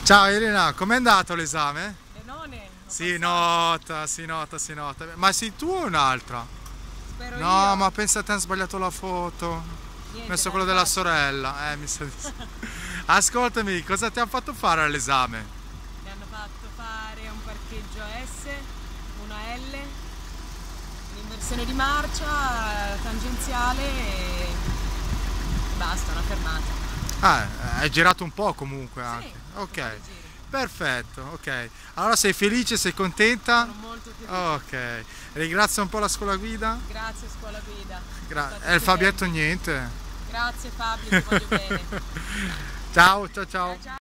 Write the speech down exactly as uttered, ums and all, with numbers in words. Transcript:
Ciao Elena, com'è andato l'esame? Benone, ho Si passato. nota, si nota, si nota. Ma sei tu o un'altra? Spero No, io. ma pensa te, hanno sbagliato la foto. Ho Niente, messo l'hanno quello della fatto. sorella. Eh, mi sa di sì. Ascoltami, cosa ti hanno fatto fare all'esame? Mi hanno fatto fare un parcheggio a S, una L, l'inversione di marcia, eh, tangenziale e basta, una fermata. Ah, hai girato un po' comunque Sì, anche. ho fatto un po' Ok, di giri. perfetto, ok. Allora sei felice, sei contenta? Sono molto felice. Ok, ringrazio un po' la scuola guida. Grazie scuola guida, siete Gra- stati e il Fabietto stupendi. niente. Grazie Fabio, ti voglio bene. Ciao, ciao, Ciao ciao. ciao.